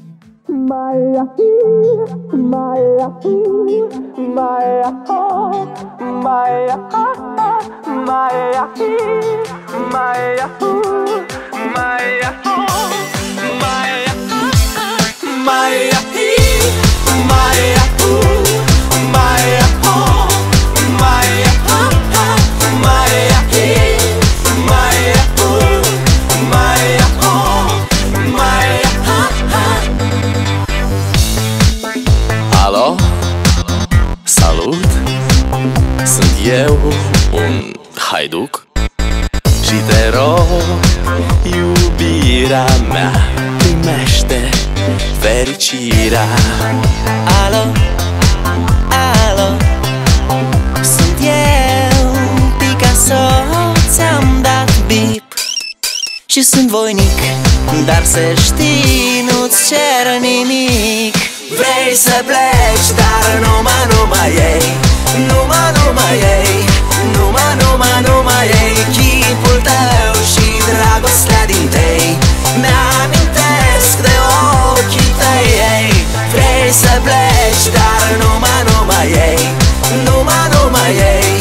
Maya, Maya, Maya, Maya, Maya, Maya, Maya, Maya, Maya, Alo, salut, sunt eu, un haiduc și te rog, iubirea mea, primește fericirea. Alo, alo, sunt eu, Picasso, ți-am dat bip și sunt voinic, dar să știi, nu-ți cer nimic. Vrei să pleci, dar numai ei, numai ei, numai ei, chipul tău și dragostea din tei mi-amintesc de ochii tăi, ei. Vrei să pleci, dar numai ei, numai ei,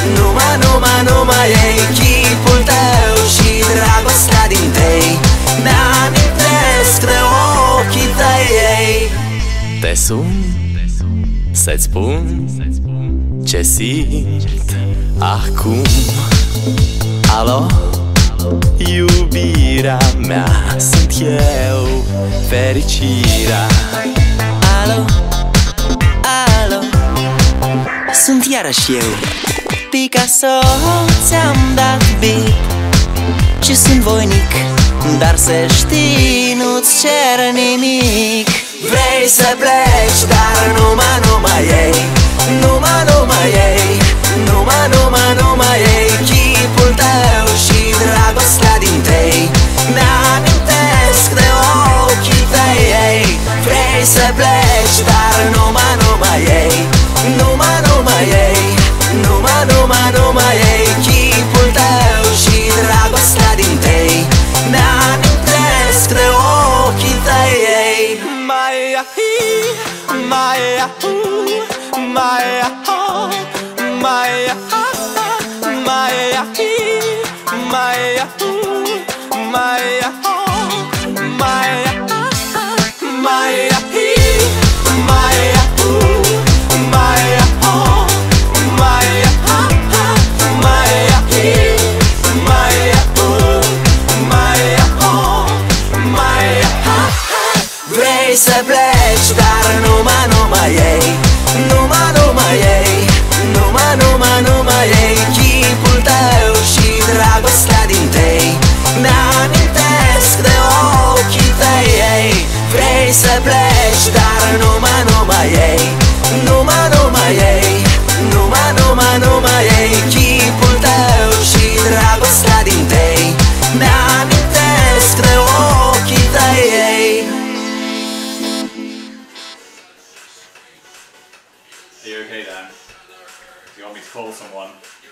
numai ei, chipul tău și dragostea din tei mi-amintesc de ochii tăi, ei. Te sun să-ți spun ce simt acum. Alo, iubirea mea, sunt eu, fericirea. Alo, alo, sunt iarăși eu, Picasso, ți-am dat bip și sunt voinic, dar să știi, nu-ți cer nimic. Vrei să pleci, dar numai ei, numai ei, numai ei, chipul tău și dragostea din tei mi-amintesc de ochii tăi, ei. Vrei să pleci, dar numai ei, numai ei, numai ei, chipul tău și dragostea din tei mi-amintesc de ochii tăi, ei. Maya, Maya, Maya, Maya, Maya, Maya, Maya, Maya, Maya, Vrei să pleci, dar numai ei, numai ei, numai ei, chipul tău și dragostea din tei mi-amintesc de ochii tăi, ei. Vrei să pleci, dar numai ei, numai ei, numai ei, chipul tău și dragostea din tei mi-amintesc de ochii tăi, ei. Are you okay, Dan? Do you want me to call someone?